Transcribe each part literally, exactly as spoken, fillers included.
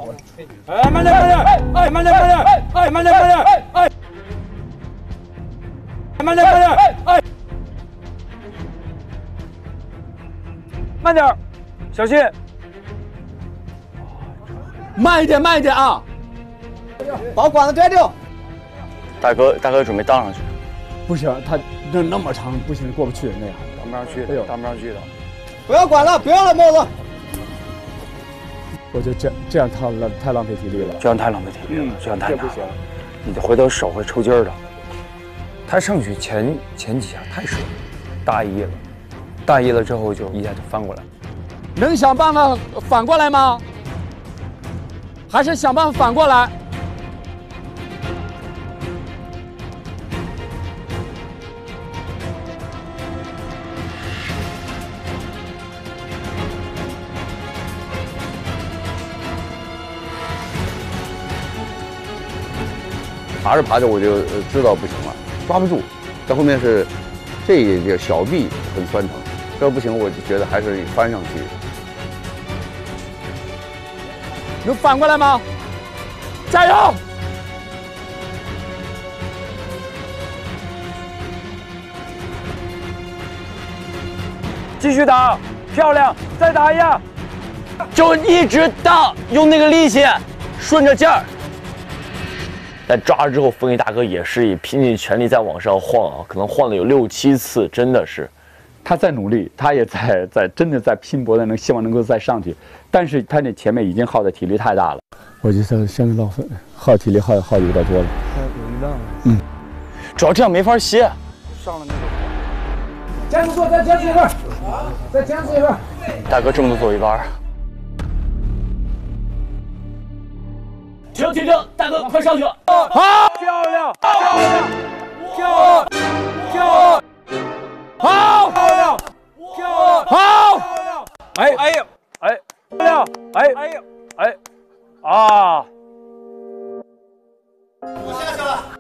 哎，慢点，慢点，哎，慢点，慢点，哎，慢点，慢点，哎，慢点，慢点，哎，慢点，小心， 慢一点，慢一点啊！ 把管子拽掉。 大哥，大哥准备倒上去。 不行，他那那么长，不行，过不去那样， 当不上去的，当不上去的。 不要管了，不要了，帽子。 我觉得这这样太浪太浪费体力了， 这样太浪费体力了，这样太这不行。 你回头手会抽筋儿的。他上去前前几下太顺，大意了，大意了之后就一下就翻过来。 能想办法反过来吗？还是想办法反过来？ 爬着爬着我就知道不行了，抓不住，在后面是这一个小臂很酸疼，这不行，我就觉得还是翻上去。 能反过来吗？加油！ 继续打，漂亮，再打一下， 就一直荡，用那个力气顺着劲儿。但抓了之后，风衣大哥也是以拼尽全力在往上晃啊，可能晃了有六七次，真的是。 他在努力，他也在在真的在拼搏的，能希望能够再上去，但是他那前面已经耗的体力太大了。我觉得他现在浪费耗体力耗耗有点多了。 有一浪。 嗯， 主要这样没法歇。 上了那个。 坚持做，再坚持一会儿，再坚持一会儿。 大哥这么多走一半。停停停！大哥，快上去了！ 好，漂亮，漂亮，漂亮，漂亮，好，漂亮，漂亮，好，哎哎呦，哎，漂亮，哎哎呦，哎，啊！ 我下去了。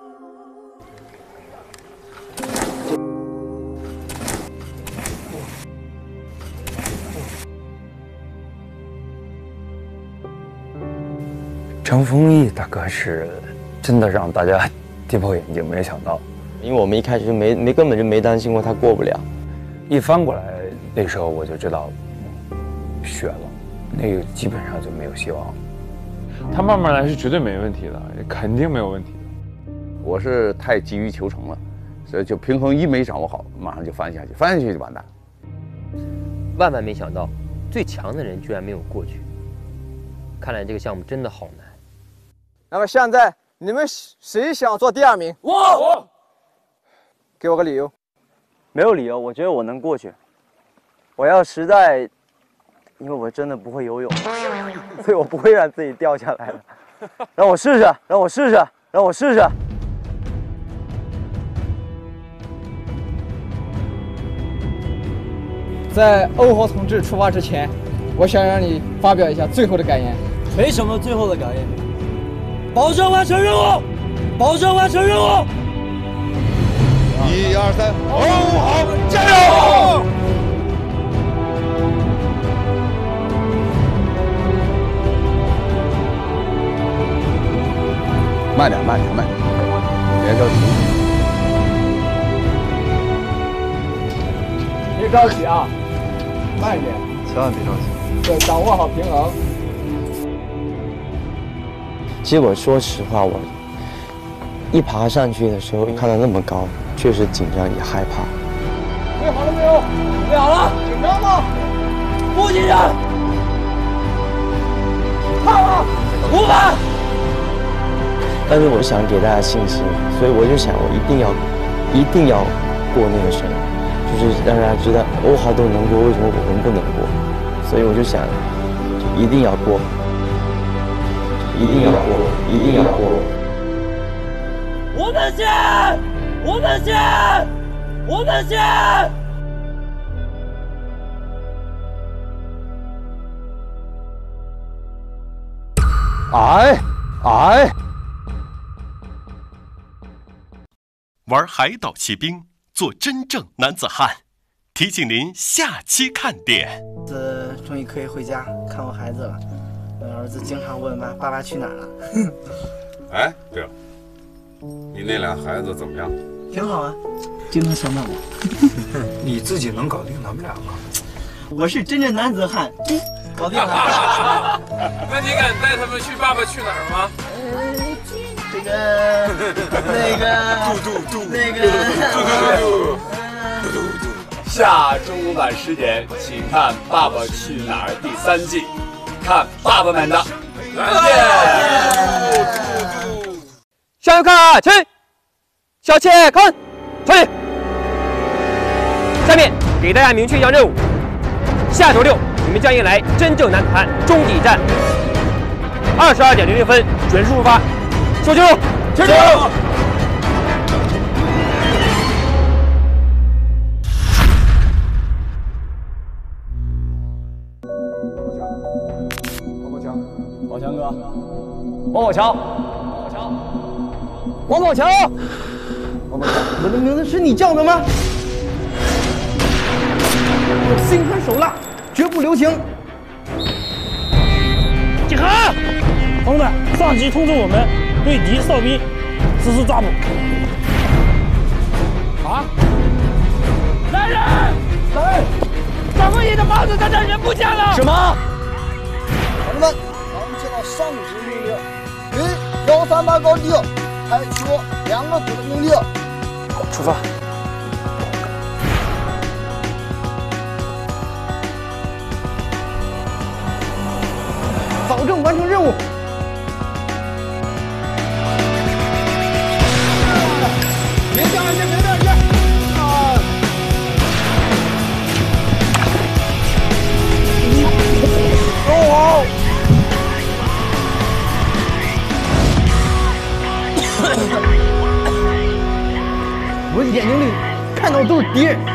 张丰毅大哥是真的让大家跌破眼镜，没想到， 因为我们一开始就没没根本就没担心过他过不了， 一翻过来那时候我就知道血了，那个基本上就没有希望了。 他慢慢来是绝对没问题的，肯定没有问题的。 我是太急于求成了，所以就平衡一没掌握好，马上就翻下去，翻下去就完蛋。 万万没想到，最强的人居然没有过去。看来这个项目真的好难。 那么现在你们谁想做第二名？ 我我， 给我个理由。 没有理由，我觉得我能过去。我要实在，因为我真的不会游泳，所以我不会让自己掉下来的。让我试试，让我试试，让我试试。 在欧豪同志出发之前，我想让你发表一下最后的感言。 没什么最后的感言， 保证完成任务，保证完成任务。 一二三，欧豪加油！慢点，慢点，慢点，别着急。 别着急啊，慢一点， 千万别着急。 对，掌握好平衡。 其实我说实话，我一爬上去的时候，看到那么高，确实紧张也害怕。 准备好了没有？准备好了。紧张吗？ 不紧张。 怕吗？ 不怕。 但是我想给大家信心，所以我就想，我一定要，一定要过那个审，就是让大家知道欧豪都能过，为什么我们不能过？所以我就想，一定要过。一定要过，一定要过！ 我们先，我们先，我们先！ 哎哎！ 玩海岛骑兵，做真正男子汉。提醒您下期看点。 这终于可以回家看我孩子了。 我儿子经常问妈：“爸爸去哪儿了？” 哎，对了，你那俩孩子怎么样？ 挺好啊，经常想到我。 你自己能搞定他们俩吗？ 我是真正男子汉，搞定了。 那你敢带他们去《爸爸去哪儿》吗？ 这个，那个， 嘟嘟嘟， 那个， 嘟嘟嘟。 下中午晚十点，请看《爸爸去哪儿》第三季，看爸爸们的。 向右看齐，向前看传令。下面给大家明确一项任务：下周六你们将迎来真正男子汉终极战。二十二点零零分准时出发，收球，球球。 宝强哥，王宝强，王宝强， 王宝强，我的名字是你叫的吗？我心狠手辣，绝不留情。 集合！同志们，上级通知我们对敌哨兵实施抓捕。 啊！来人！来！掌柜爷的帽子在这，人不见了！ 什么？ 同志们，刚接到上级命令，对幺三八高地采取两个组的命令。 出发。 保证完成任务。 别掉下去，别掉下去！啊！走好！ 我眼睛里看到都是敌人。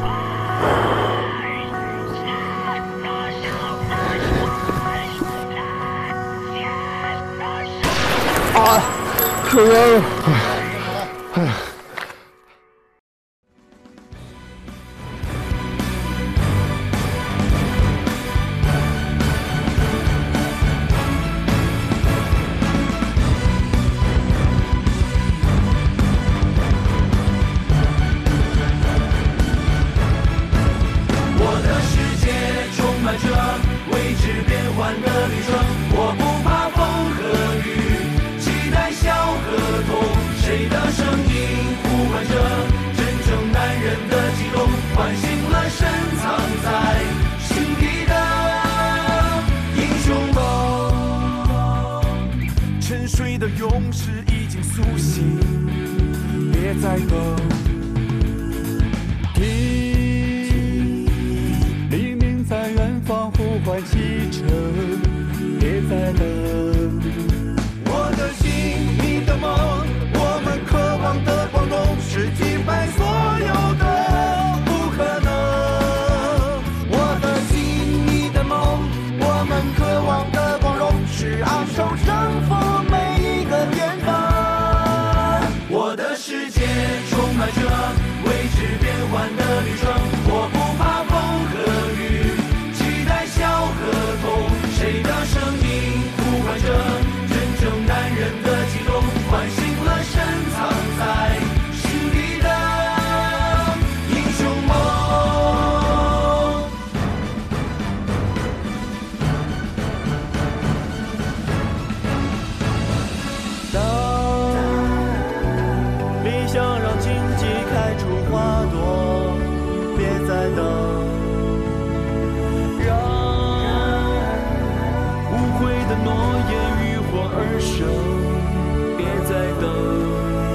啊！可恶！哎呀！ 诺言浴火而生，别再等。